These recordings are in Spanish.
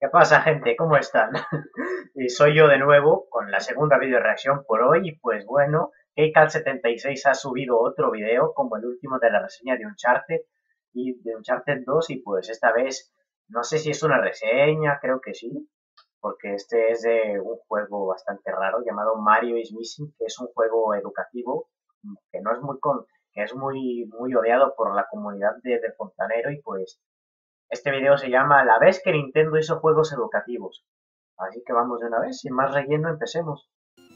¿Qué pasa, gente? ¿Cómo están? Y soy yo de nuevo con la segunda video reacción por hoy. Y pues bueno, KeyCal76 ha subido otro video como el último de la reseña de Uncharted y de Uncharted 2. Y pues esta vez no sé si es una reseña, creo que sí, porque este es de un juego bastante raro llamado Mario is Missing, que es un juego educativo que no es que es muy odiado por la comunidad de Fontanero. Y pues este video se llama La vez que Nintendo hizo juegos educativos. Así que vamos de una vez, sin más relleno, empecemos.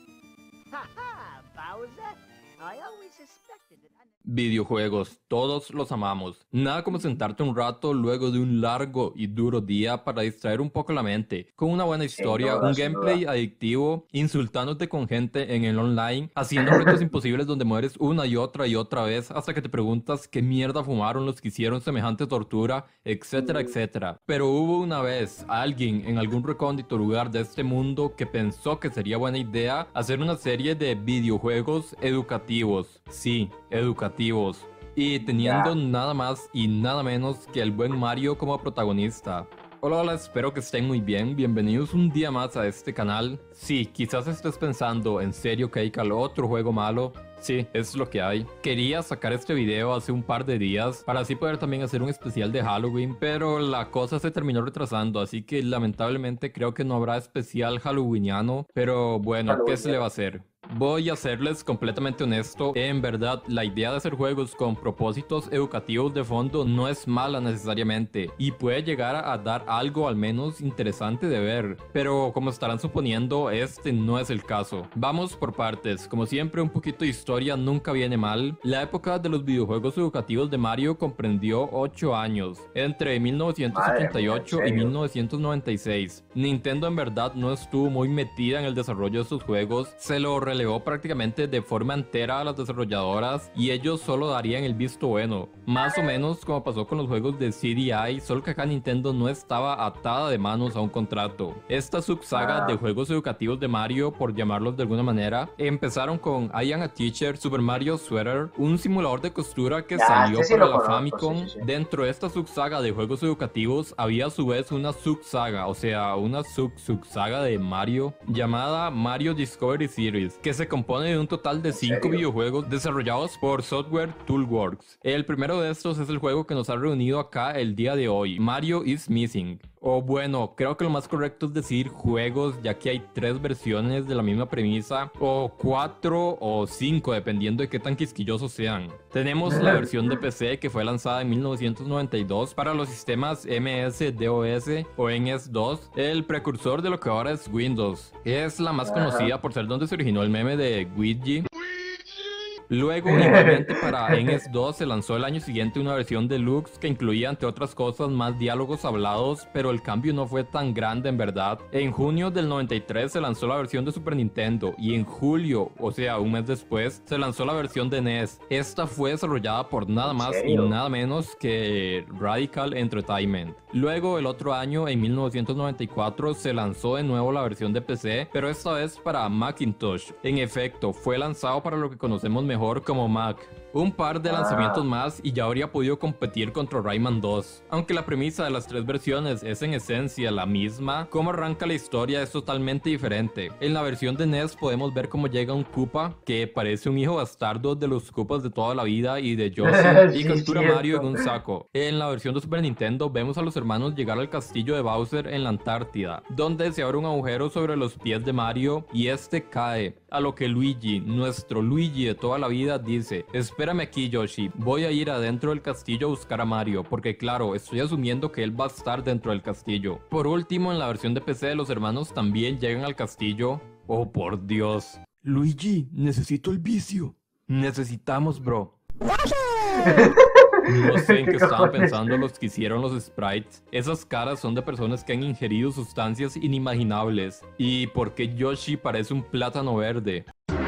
Videojuegos, todos los amamos. Nada como sentarte un rato luego de un largo y duro día para distraer un poco la mente, con una buena Sin historia, duda, un sin duda. gameplay adictivo, insultándote con gente en el online, haciendo retos imposibles donde mueres una y otra vez hasta que te preguntas qué mierda fumaron los que hicieron semejante tortura, etcétera, etcétera. Pero hubo una vez alguien en algún recóndito lugar de este mundo que pensó que sería buena idea hacer una serie de videojuegos educativos. Sí, educativos. Y teniendo Ya. nada más y nada menos que el buen Mario como protagonista. Hola, hola, espero que estén muy bien. Bienvenidos un día más a este canal. Sí, quizás estés pensando, ¿en serio, Keikal, otro juego malo? Sí, es lo que hay. Quería sacar este video hace un par de días para así poder también hacer un especial de Halloween, pero la cosa se terminó retrasando, así que lamentablemente creo que no habrá especial halloweeniano, pero bueno, ¿qué se le va a Halloween. hacer? Voy a serles completamente honesto, en verdad la idea de hacer juegos con propósitos educativos de fondo no es mala necesariamente y puede llegar a dar algo al menos interesante de ver, pero como estarán suponiendo este no es el caso. Vamos por partes, como siempre un poquito de historia nunca viene mal. La época de los videojuegos educativos de Mario comprendió 8 años, entre Madre mía, en 1988 y serio. 1996. Nintendo en verdad no estuvo muy metida en el desarrollo de estos juegos, se lo relegó prácticamente de forma entera a las desarrolladoras y ellos solo darían el visto bueno, más o menos como pasó con los juegos de CDI, solo que acá Nintendo no estaba atada de manos a un contrato. Esta subsaga de Ah, juegos educativos de Mario, por llamarlos de alguna manera, empezaron con I Am a Teacher, Super Mario Sweater, un simulador de costura que ya, este salió sí para lo la conozco, sí, sí, Famicom. sí. Dentro de esta subsaga de juegos educativos había a su vez una subsaga, o sea, una subsaga de Mario llamada Mario Discovery Series, que se compone de un total de ¿En 5 serio? videojuegos desarrollados por Software Toolworks. El primero de estos es el juego que nos ha reunido acá el día de hoy, Mario is Missing. O bueno, creo que lo más correcto es decir juegos, ya que hay 3 versiones de la misma premisa, o 4 o 5, dependiendo de qué tan quisquillosos sean. Tenemos la versión de PC que fue lanzada en 1992 para los sistemas MS-DOS o NS2, el precursor de lo que ahora es Windows. Es la más Ajá. conocida por ser donde se originó el meme de Luigi. Luego, igualmente para NS2 se lanzó el año siguiente una versión deluxe que incluía, entre otras cosas, más diálogos hablados, pero el cambio no fue tan grande en verdad. En junio del 93 se lanzó la versión de Super Nintendo y en julio, o sea, un mes después, se lanzó la versión de NES. Esta fue desarrollada por nada ¿En más y serio? nada menos que Radical Entertainment. Luego, el otro año, en 1994, se lanzó de nuevo la versión de PC, pero esta vez para Macintosh. En efecto, fue lanzado para lo que conocemos mejor como Mac. Un par de lanzamientos Ah, más y ya habría podido competir contra Rayman 2. Aunque la premisa de las 3 versiones es en esencia la misma, cómo arranca la historia es totalmente diferente. En la versión de NES podemos ver cómo llega un Koopa, que parece un hijo bastardo de los Koopas de toda la vida y de Yoshi, y sí, captura a Mario en cierto. un saco. En la versión de Super Nintendo vemos a los hermanos llegar al castillo de Bowser en la Antártida, donde se abre un agujero sobre los pies de Mario y este cae. A lo que Luigi, nuestro Luigi de toda la vida, dice: espérame aquí, Yoshi, voy a ir adentro del castillo a buscar a Mario, porque claro, estoy asumiendo que él va a estar dentro del castillo. Por último, en la versión de PC, los hermanos también llegan al castillo. Oh, por Dios. Luigi, necesito el vicio. Necesitamos, bro. No sé en qué ¿Qué estaban cojones? pensando los que hicieron los sprites. Esas caras son de personas que han ingerido sustancias inimaginables. ¿Y por qué Yoshi parece un plátano verde?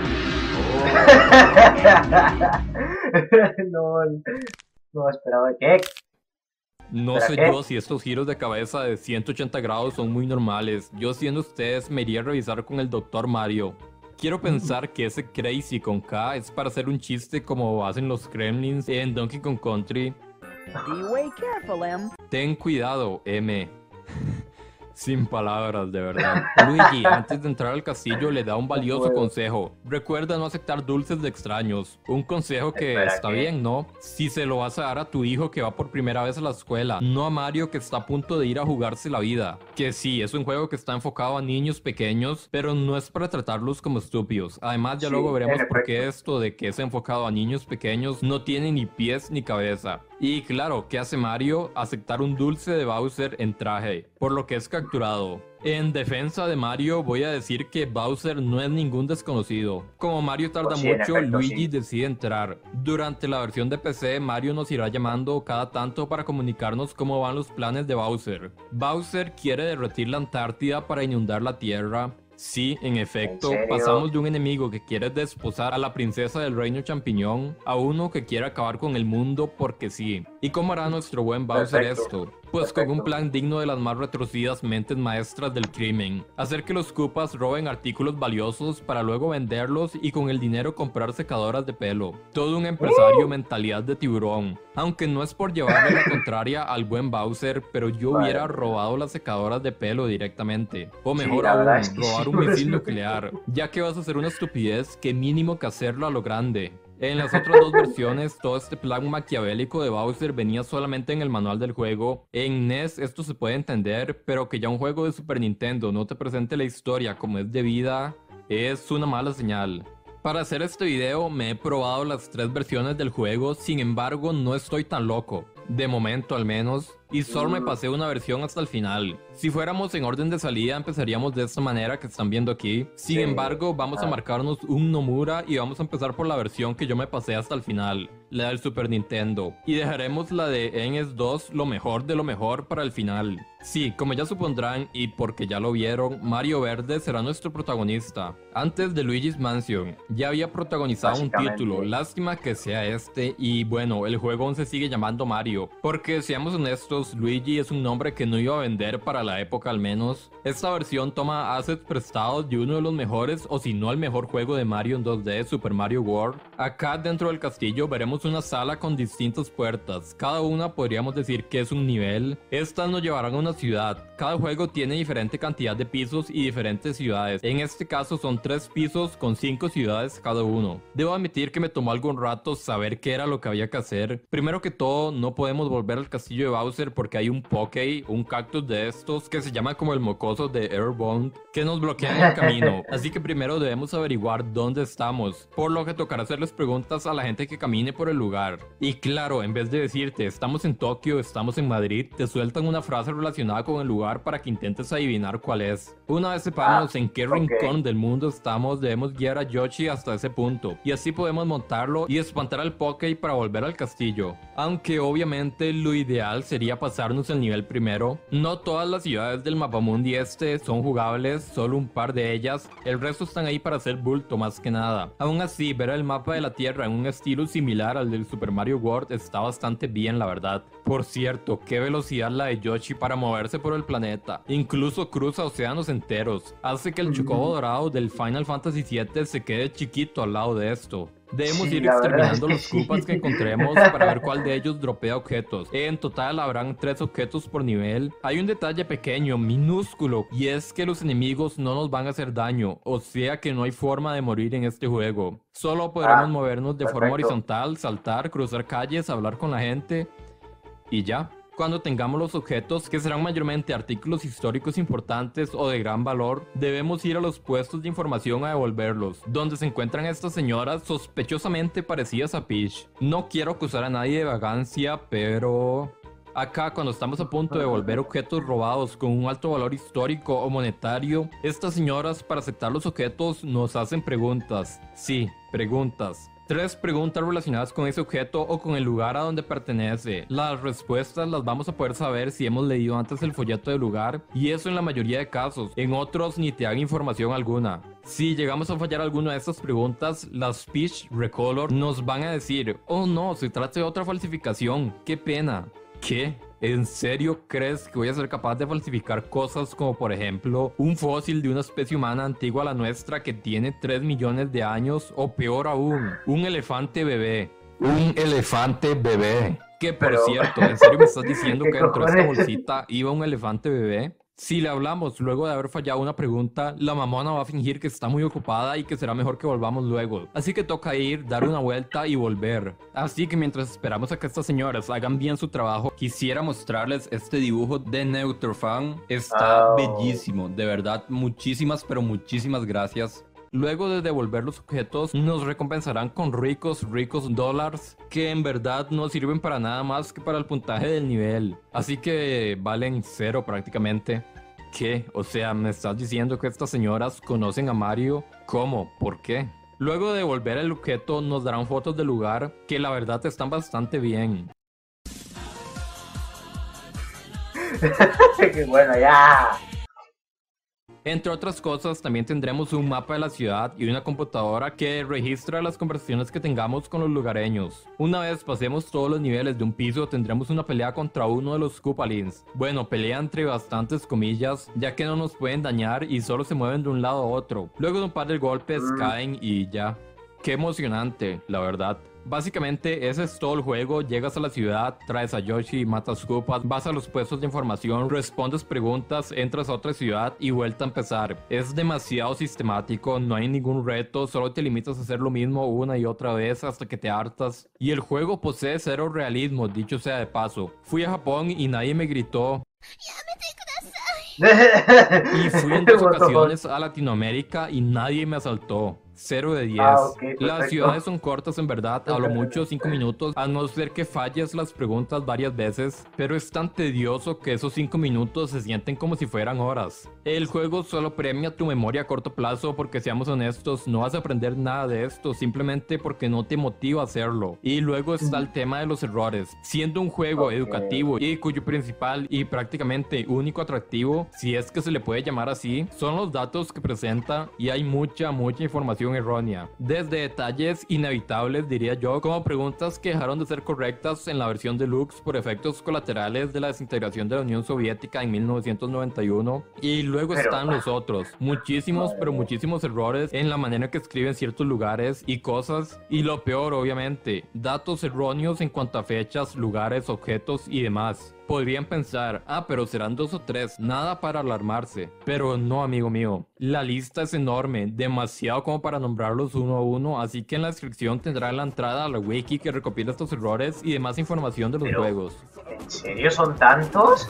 No, no esperaba. ¿Qué? No ¿Espera sé qué? yo si estos giros de cabeza de 180 grados son muy normales. Yo, siendo ustedes, me iría a revisar con el Dr. Mario. Quiero pensar que ese crazy con K es para hacer un chiste como hacen los Kremlins en Donkey Kong Country. Be way careful, Em. Ten cuidado, M. Sin palabras, de verdad. Luigi, antes de entrar al castillo, le da un No valioso puedo. consejo. Recuerda no aceptar dulces de extraños. Un consejo que Espera está que... bien, ¿no? Si se lo vas a dar a tu hijo que va por primera vez a la escuela, no a Mario que está a punto de ir a jugarse la vida. Que sí, es un juego que está enfocado a niños pequeños, pero no es para tratarlos como estúpidos. Además, ya luego Sí, en veremos por qué efecto. esto de que es enfocado a niños pequeños no tiene ni pies ni cabeza. Y claro, ¿qué hace Mario? Aceptar un dulce de Bowser en traje, por lo que es capturado. En defensa de Mario, voy a decir que Bowser no es ningún desconocido. Como Mario tarda Pues sí, en mucho, efecto, Luigi sí. decide entrar. Durante la versión de PC, Mario nos irá llamando cada tanto para comunicarnos cómo van los planes de Bowser. Bowser quiere derretir la Antártida para inundar la Tierra. Sí, en ¿En efecto, serio? pasamos de un enemigo que quiere desposar a la princesa del reino champiñón a uno que quiere acabar con el mundo porque sí. ¿Y cómo hará nuestro buen Bowser Perfecto. esto? Pues con un Perfecto. plan digno de las más retorcidas mentes maestras del crimen. Hacer que los Koopas roben artículos valiosos para luego venderlos y con el dinero comprar secadoras de pelo. Todo un empresario mentalidad de tiburón. Aunque no es por llevarle la contraria al buen Bowser, pero yo Madre hubiera mía. robado las secadoras de pelo directamente. O Sí, mejor la verdad es aún, que robar sí. un misil nuclear. Ya que vas a hacer una estupidez, que mínimo que hacerlo a lo grande. En las otras dos versiones, todo este plan maquiavélico de Bowser venía solamente en el manual del juego. En NES esto se puede entender, pero que ya un juego de Super Nintendo no te presente la historia como es debida, es una mala señal. Para hacer este video me he probado las tres versiones del juego, sin embargo no estoy tan loco. De momento al menos, y solo me pasé una versión hasta el final. Si fuéramos en orden de salida empezaríamos de esta manera que están viendo aquí. Sin Sí. embargo, vamos a marcarnos un Nomura y vamos a empezar por la versión que yo me pasé hasta el final, la del Super Nintendo. Y dejaremos la de NES 2, lo mejor de lo mejor, para el final. Sí, como ya supondrán y porque ya lo vieron, Mario Verde será nuestro protagonista. Antes de Luigi's Mansion, ya había protagonizado un título, Básicamente. lástima que sea este, y bueno, el juego aún se sigue llamando Mario. Porque seamos honestos, Luigi es un nombre que no iba a vender para la época al menos. Esta versión toma assets prestados de uno de los mejores, o si no el mejor juego de Mario en 2D, Super Mario World. Acá dentro del castillo veremos una sala con distintas puertas, cada una podríamos decir que es un nivel. Estas nos llevarán a una ciudad. Cada juego tiene diferente cantidad de pisos y diferentes ciudades. En este caso son 3 pisos con 5 ciudades cada uno. Debo admitir que me tomó algún rato saber qué era lo que había que hacer. Primero que todo, no podemos volver al castillo de Bowser porque hay un Poké, un cactus de estos que se llama como el mocoso de Airbound, que nos bloquean el camino. Así que primero debemos averiguar dónde estamos, por lo que tocará hacerles preguntas a la gente que camine por el lugar. Y claro, en vez de decirte estamos en Tokio, estamos en Madrid, te sueltan una frase relacionada con el lugar para que intentes adivinar cuál es. Una vez sepamos en qué rincón del mundo estamos, debemos guiar a Yoshi hasta ese punto, y así podemos montarlo y espantar al Poké para volver al castillo. Aunque obviamente lo ideal sería pasarnos el nivel primero. No todas las ciudades del mapamundi este son jugables, solo un par de ellas, el resto están ahí para hacer bulto más que nada. Aún así, ver el mapa de la Tierra en un estilo similar al del Super Mario World está bastante bien, la verdad. Por cierto, qué velocidad la de Yoshi para moverse por el planeta. Incluso cruza océanos enteros. Hace que el chocobo dorado del Final Fantasy VII se quede chiquito al lado de esto. Debemos Sí, ir la verdad es exterminando que los sí. Koopas que encontremos para ver cuál de ellos dropea objetos. En total habrán 3 objetos por nivel. Hay un detalle pequeño, minúsculo, y es que los enemigos no nos van a hacer daño, o sea que no hay forma de morir en este juego. Solo podremos movernos de forma Perfecto. horizontal, saltar, cruzar calles, hablar con la gente y ya. Cuando tengamos los objetos, que serán mayormente artículos históricos importantes o de gran valor, debemos ir a los puestos de información a devolverlos, donde se encuentran estas señoras sospechosamente parecidas a Peach. No quiero acusar a nadie de vagancia, pero... acá, cuando estamos a punto de devolver objetos robados con un alto valor histórico o monetario, estas señoras, para aceptar los objetos, nos hacen preguntas. Sí, preguntas. 3 preguntas relacionadas con ese objeto o con el lugar a donde pertenece. Las respuestas las vamos a poder saber si hemos leído antes el folleto del lugar, y eso en la mayoría de casos. En otros ni te dan información alguna. Si llegamos a fallar alguna de estas preguntas, las Peach Recolor nos van a decir: oh no, se trata de otra falsificación, qué pena. ¿Qué? ¿En serio crees que voy a ser capaz de falsificar cosas como, por ejemplo, un fósil de una especie humana antigua a la nuestra que tiene 3 millones de años, o peor aún, un elefante bebé? Un elefante bebé. Que por Pero... cierto, ¿en serio me estás diciendo ¿Qué que dentro de esta cojones? bolsita iba un elefante bebé? Si le hablamos luego de haber fallado una pregunta, la mamona va a fingir que está muy ocupada y que será mejor que volvamos luego. Así que toca ir, dar una vuelta y volver. Así que mientras esperamos a que estas señoras hagan bien su trabajo, quisiera mostrarles este dibujo de Neutrofan. Está bellísimo, de verdad, muchísimas pero muchísimas gracias. Luego de devolver los objetos, nos recompensarán con ricos dólares que en verdad no sirven para nada más que para el puntaje del nivel. Así que valen 0 prácticamente. ¿Qué? O sea, ¿me estás diciendo que estas señoras conocen a Mario? ¿Cómo? ¿Por qué? Luego de devolver el objeto, nos darán fotos del lugar que la verdad están bastante bien. ¡Qué bueno, ya! Entre otras cosas, también tendremos un mapa de la ciudad y una computadora que registra las conversaciones que tengamos con los lugareños. Una vez pasemos todos los niveles de un piso, tendremos una pelea contra uno de los Koopalings. Bueno, pelea entre bastantes comillas, ya que no nos pueden dañar y solo se mueven de un lado a otro. Luego de un par de golpes caen y ya. Qué emocionante, la verdad. Básicamente ese es todo el juego. Llegas a la ciudad, traes a Yoshi, matas Koopas, vas a los puestos de información, respondes preguntas, entras a otra ciudad y vuelta a empezar. Es demasiado sistemático, no hay ningún reto, solo te limitas a hacer lo mismo una y otra vez hasta que te hartas. Y el juego posee 0 realismo, dicho sea de paso. Fui a Japón y nadie me gritó. Y fui en 2 ocasiones a Latinoamérica y nadie me asaltó. 0 de 10. Okay, las ciudades son cortas en verdad, a lo mucho 5 minutos, a no ser que falles las preguntas varias veces, pero es tan tedioso que esos 5 minutos se sienten como si fueran horas. El juego solo premia tu memoria a corto plazo porque, seamos honestos, no vas a aprender nada de esto simplemente porque no te motiva a hacerlo. Y luego está el tema de los errores. Siendo un juego educativo y cuyo principal y prácticamente único atractivo, si es que se le puede llamar así, son los datos que presenta, y hay mucha información errónea, desde detalles inevitables, diría yo, como preguntas que dejaron de ser correctas en la versión deluxe por efectos colaterales de la desintegración de la Unión Soviética en 1991, y luego están los otros, muchísimos errores en la manera en que escriben ciertos lugares y cosas, y lo peor, obviamente, datos erróneos en cuanto a fechas, lugares, objetos y demás. Podrían pensar, pero serán 2 o 3, nada para alarmarse. Pero no, amigo mío, la lista es enorme, demasiado como para nombrarlos uno a uno, así que en la descripción tendrá la entrada a la wiki que recopila estos errores y demás información de los juegos. ¿En serio son tantos?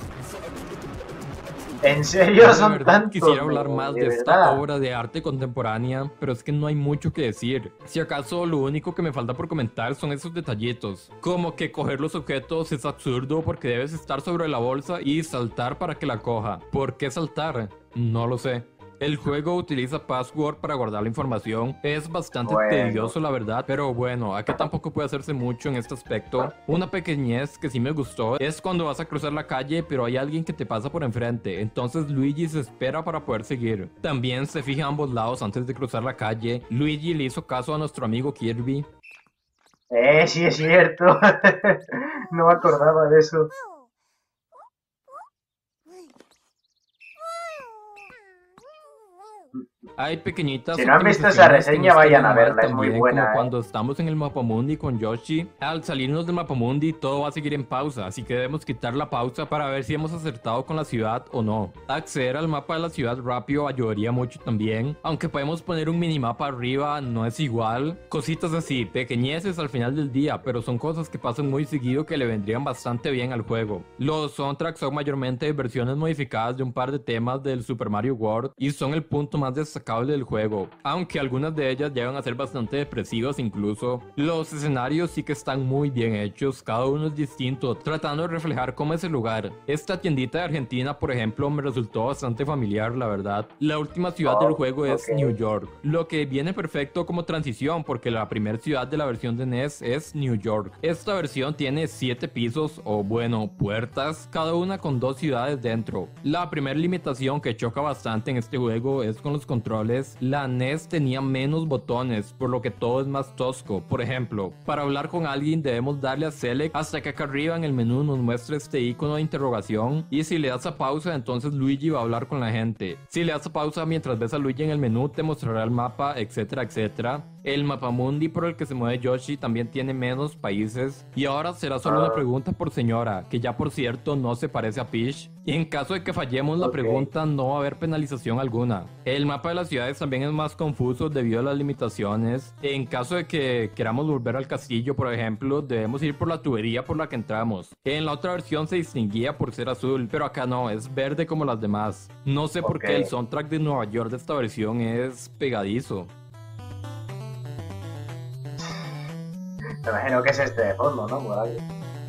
¿En serio son tantos? Quisiera hablar más de esta obra de arte contemporánea, pero es que no hay mucho que decir. Si acaso lo único que me falta por comentar son esos detallitos, como que coger los objetos es absurdo porque debes estar sobre la bolsa y saltar para que la coja. ¿Por qué saltar? No lo sé. El juego utiliza password para guardar la información. Es bastante tedioso, la verdad, pero bueno, aquí tampoco puede hacerse mucho en este aspecto. Una pequeñez que sí me gustó es cuando vas a cruzar la calle, pero hay alguien que te pasa por enfrente. Entonces Luigi se espera para poder seguir. También se fija a ambos lados antes de cruzar la calle. Luigi le hizo caso a nuestro amigo Kirby. Sí es cierto. No me acordaba de eso. Hay pequeñitas. Si no han visto esa reseña, vayan a verla, es muy buena. Como cuando estamos en el Mapamundi con Yoshi, al salirnos del Mapamundi todo va a seguir en pausa, así que debemos quitar la pausa para ver si hemos acertado con la ciudad o no. Acceder al mapa de la ciudad rápido ayudaría mucho también, aunque podemos poner un minimapa arriba, no es igual. Cositas así, pequeñeces al final del día, pero son cosas que pasan muy seguido que le vendrían bastante bien al juego. Los soundtracks son mayormente versiones modificadas de un par de temas del Super Mario World y son el punto más destacable del juego, aunque algunas de ellas llegan a ser bastante depresivas incluso. Los escenarios sí que están muy bien hechos, cada uno es distinto, tratando de reflejar cómo es el lugar. Esta tiendita de Argentina, por ejemplo, me resultó bastante familiar, la verdad. La última ciudad del juego es New York, lo que viene perfecto como transición porque la primera ciudad de la versión de NES es New York. Esta versión tiene 7 pisos, o bueno, puertas, cada una con 2 ciudades dentro. La primera limitación que choca bastante en este juego es con los controles. La NES tenía menos botones, por lo que todo es más tosco. Por ejemplo, para hablar con alguien debemos darle a Select hasta que acá arriba en el menú nos muestre este icono de interrogación, y si le das a pausa entonces Luigi va a hablar con la gente. Si le das a pausa mientras ves a Luigi en el menú te mostrará el mapa, etcétera, etcétera. El mapamundi por el que se mueve Yoshi también tiene menos países. Y ahora será solo una pregunta por señora, que ya por cierto no se parece a Peach. Y en caso de que fallemos la pregunta, no va a haber penalización alguna. El mapa de las ciudades también es más confuso debido a las limitaciones. En caso de que queramos volver al castillo, por ejemplo, debemos ir por la tubería por la que entramos. En la otra versión se distinguía por ser azul, pero acá no, es verde como las demás. No sé por qué el soundtrack de Nueva York de esta versión es pegadizo. Me imagino que es este de fondo, ¿no? Por ahí.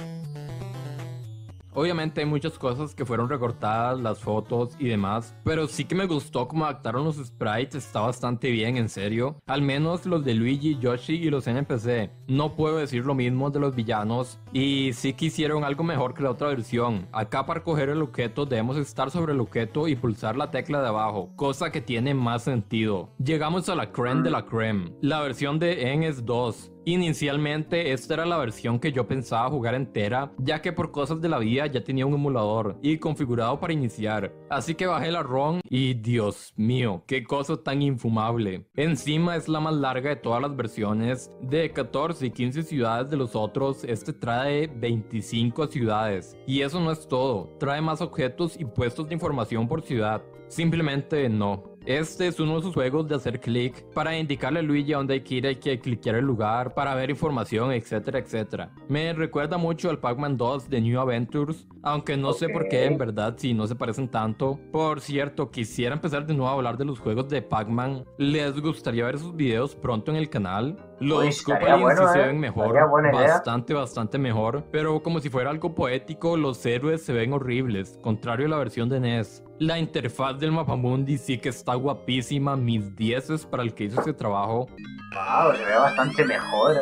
Obviamente hay muchas cosas que fueron recortadas, las fotos y demás, pero sí que me gustó cómo adaptaron los sprites, está bastante bien, en serio. Al menos los de Luigi, Yoshi y los NPC. No puedo decir lo mismo de los villanos, y sí que hicieron algo mejor que la otra versión. Acá para coger el objeto debemos estar sobre el objeto y pulsar la tecla de abajo, cosa que tiene más sentido. Llegamos a la creme de la creme. La versión de N es 2. Inicialmente esta era la versión que yo pensaba jugar entera, ya que por cosas de la vida ya tenía un emulador y configurado para iniciar, así que bajé la ROM y Dios mío, qué cosa tan infumable. Encima es la más larga de todas las versiones, de 14 y 15 ciudades de los otros, este trae 25 ciudades, y eso no es todo, trae más objetos y puestos de información por ciudad. Simplemente no. Este es uno de sus juegos de hacer clic para indicarle a Luigi a dónde hay que cliquear el lugar, para ver información, etcétera, etcétera. Me recuerda mucho al Pac-Man 2 de New Adventures, aunque no sé por qué en verdad si no se parecen tanto. Por cierto, quisiera empezar de nuevo a hablar de los juegos de Pac-Man. ¿Les gustaría ver esos videos pronto en el canal? Los Koopalings sí se ven mejor, bastante mejor, pero como si fuera algo poético, los héroes se ven horribles, contrario a la versión de NES. La interfaz del mapamundi sí que está guapísima, mis 10 para el que hizo ese trabajo. Wow, se ve bastante mejor,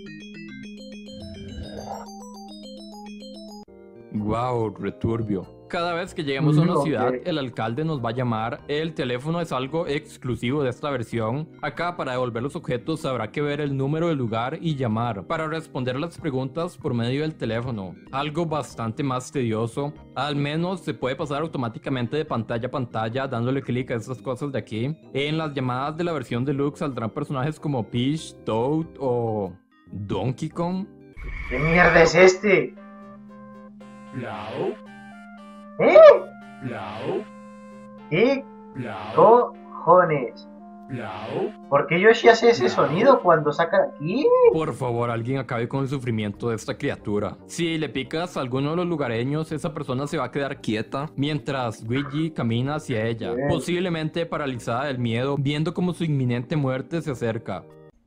Wow, returbio. Cada vez que lleguemos a una ciudad, el alcalde nos va a llamar. El teléfono es algo exclusivo de esta versión. Acá, para devolver los objetos, habrá que ver el número del lugar y llamar para responder las preguntas por medio del teléfono. Algo bastante más tedioso. Al menos se puede pasar automáticamente de pantalla a pantalla dándole clic a estas cosas de aquí. En las llamadas de la versión deluxe saldrán personajes como Peach, Toad o Donkey Kong. ¿Qué mierda es este? Blau. ¿Eh? Blau. ¿Qué Blau. cojones? Blau. ¿Por qué Yoshi hace ese sonido cuando saca aquí? Por favor, alguien acabe con el sufrimiento de esta criatura. Si le picas a alguno de los lugareños, esa persona se va a quedar quieta mientras Luigi camina hacia ella, posiblemente paralizada del miedo, viendo como su inminente muerte se acerca.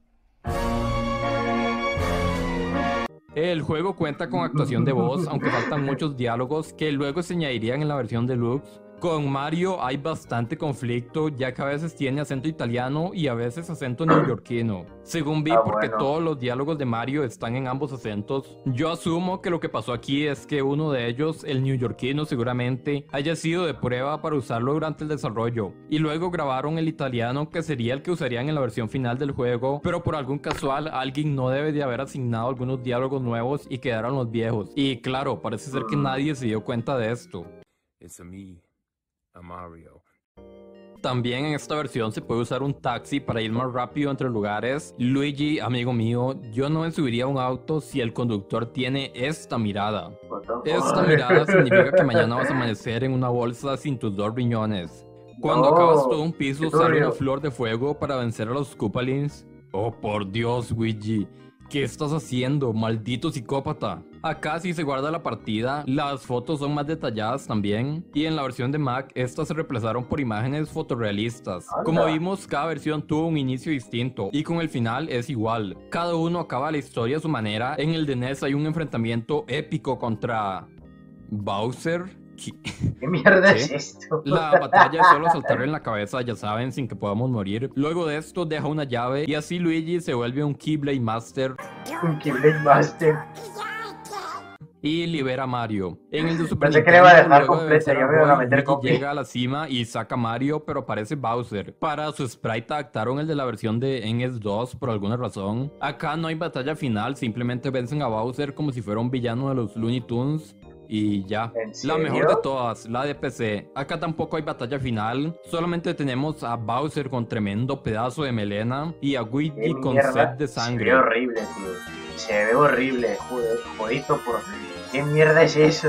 El juego cuenta con actuación de voz, aunque faltan muchos diálogos que luego se añadirían en la versión deluxe. Con Mario hay bastante conflicto, ya que a veces tiene acento italiano y a veces acento neoyorquino. Según vi, porque todos los diálogos de Mario están en ambos acentos. Yo asumo que lo que pasó aquí es que uno de ellos, el neoyorquino seguramente, haya sido de prueba para usarlo durante el desarrollo. Y luego grabaron el italiano, que sería el que usarían en la versión final del juego, pero por algún casual alguien no debe de haber asignado algunos diálogos nuevos y quedaron los viejos. Y claro, parece ser que nadie se dio cuenta de esto. A Mario. También en esta versión se puede usar un taxi para ir más rápido entre lugares. Luigi, amigo mío, yo no me subiría a un auto si el conductor tiene esta mirada. Esta mirada significa que mañana vas a amanecer en una bolsa sin tus 2 riñones. Cuando acabas todo un piso sale una flor de fuego para vencer a los Koopalings. Oh, por Dios, Luigi. ¿Qué estás haciendo, maldito psicópata? Acá sí se guarda la partida, las fotos son más detalladas también, y en la versión de Mac estas se reemplazaron por imágenes fotorrealistas. Como vimos, cada versión tuvo un inicio distinto, y con el final es igual. Cada uno acaba la historia a su manera. En el de NES hay un enfrentamiento épico contra Bowser. ¿Qué mierda es esto? La batalla es solo saltarle en la cabeza, ya saben, sin que podamos morir. Luego de esto deja una llave y así Luigi se vuelve un Keyblade Master. Un Keyblade Master. Y libera a Mario. En el de Super Pensé Nintendo, que le iba a dejar luego de completa, vencer a yo me iba a Roy, meter Luigi copy. llega a la cima y saca a Mario, pero aparece Bowser. Para su sprite adaptaron el de la versión de NES 2 por alguna razón. Acá no hay batalla final, simplemente vencen a Bowser como si fuera un villano de los Looney Tunes. Y ya. ¿En La mejor de serio? todas, la de PC. Acá tampoco hay batalla final. Solamente tenemos a Bowser con tremendo pedazo de melena y a ¿Qué Luigi con sed mierda? de Se ve sangre. horrible, tío. Se ve horrible, joder, jodito por... ¿Qué mierda es eso?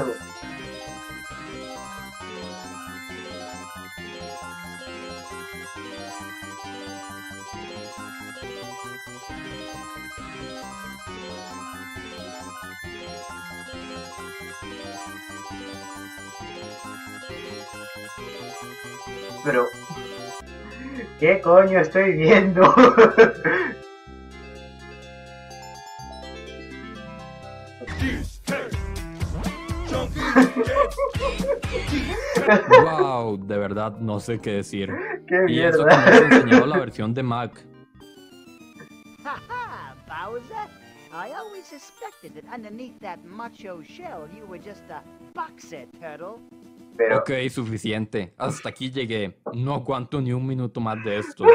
Pero, ¿qué coño estoy viendo? Wow, de verdad no sé qué decir. ¿Qué Y eso que mierda? no les he enseñado la versión de Mac. Ha-ha, Bowser! I always suspected that underneath that macho shell you were just a boxer turtle. Pero, Ok, suficiente. Hasta aquí llegué. No aguanto ni un minuto más de esto.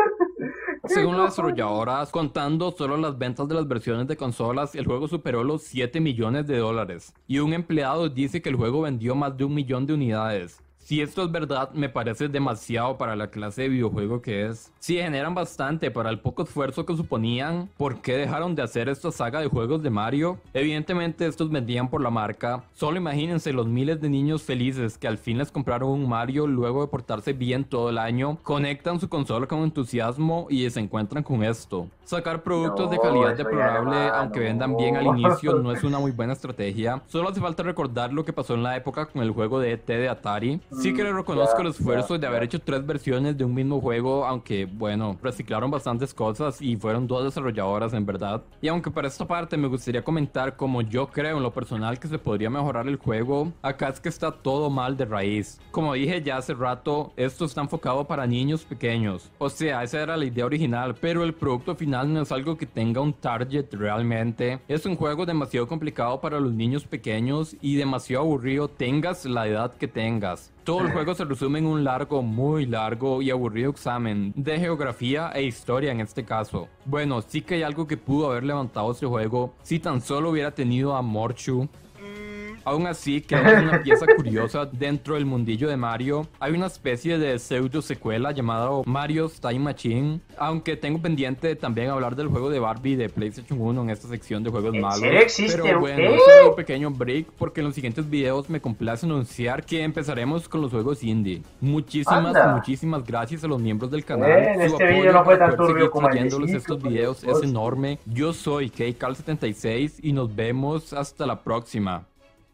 ¿qué Según las cojones? desarrolladoras, contando solo las ventas de las versiones de consolas, el juego superó los 7 millones de dólares. Y un empleado dice que el juego vendió más de 1 millón de unidades. Si esto es verdad, me parece demasiado para la clase de videojuego que es. Si generan bastante para el poco esfuerzo que suponían, ¿por qué dejaron de hacer esta saga de juegos de Mario? Evidentemente estos vendían por la marca. Solo imagínense los miles de niños felices que al fin les compraron un Mario luego de portarse bien todo el año, conectan su consola con entusiasmo y se encuentran con esto. Sacar productos de No, calidad eso ya no deplorable, va, aunque vendan bien al inicio, no. no es una muy buena estrategia. Solo hace falta recordar lo que pasó en la época con el juego de ET de Atari. Sí que le reconozco el esfuerzo de haber hecho 3 versiones de un mismo juego, aunque bueno, reciclaron bastantes cosas y fueron 2 desarrolladoras en verdad. Y aunque para esta parte me gustaría comentar como yo creo en lo personal que se podría mejorar el juego, acá es que está todo mal de raíz. Como dije ya hace rato, esto está enfocado para niños pequeños. O sea, esa era la idea original, pero el producto final no es algo que tenga un target realmente. Es un juego demasiado complicado para los niños pequeños y demasiado aburrido tengas la edad que tengas. Todo el juego se resume en un largo, muy largo y aburrido examen de geografía e historia en este caso. Bueno, sí que hay algo que pudo haber levantado este juego si tan solo hubiera tenido a Morchu. Aún así, creo que es una pieza curiosa dentro del mundillo de Mario. Hay una especie de pseudo secuela llamada Mario's Time Machine, aunque tengo pendiente también hablar del juego de Barbie de PlayStation 1 en esta sección de juegos ¿En malos. serio existe Pero un bueno, qué? eso es un pequeño break porque en los siguientes videos me complace anunciar que empezaremos con los juegos indie. Anda. Muchísimas gracias a los miembros del canal. En Su este vídeo apoyo no fue para tan poder seguir turbio como el de trayéndoles Zico, estos por Dios. videos es enorme. Yo soy KCal76 y nos vemos hasta la próxima.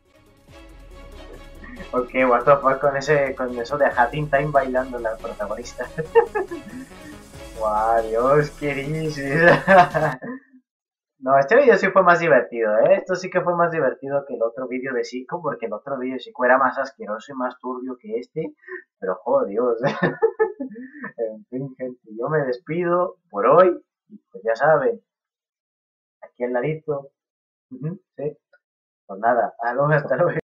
Ok, what the fuck con eso de Hat in Time bailando la protagonista. Guau, Dios, qué dices. No, este vídeo sí fue más divertido, ¿eh? Esto sí que fue más divertido que el otro vídeo de Zico, porque el otro vídeo de Zico era más asqueroso y más turbio que este. Pero, joder, Dios. En fin, gente, yo me despido por hoy. Y pues ya saben, aquí al ladito. Ujú, sí. Pues nada, hasta luego.